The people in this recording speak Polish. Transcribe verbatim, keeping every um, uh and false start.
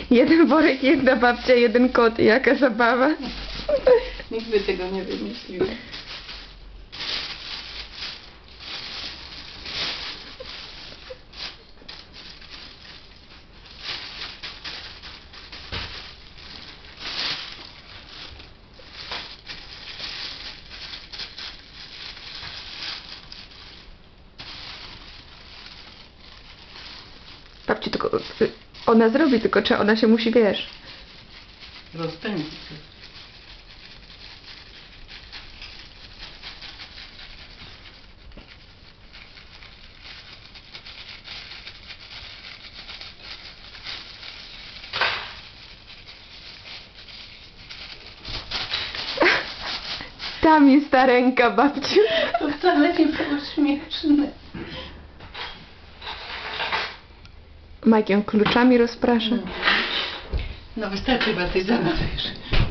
Jeden worek, jedna babcia, jeden kot. Jaka zabawa. Nikt by tego nie wymyślił. Babciu, tylko ona zrobi, tylko czy ona się musi, wiesz... Rozpędzić. Tam jest ta ręka, babciu. To wcale nie było śmieszne. Mike ją kluczami rozprasza. No wystarczy chyba tej zabawy już.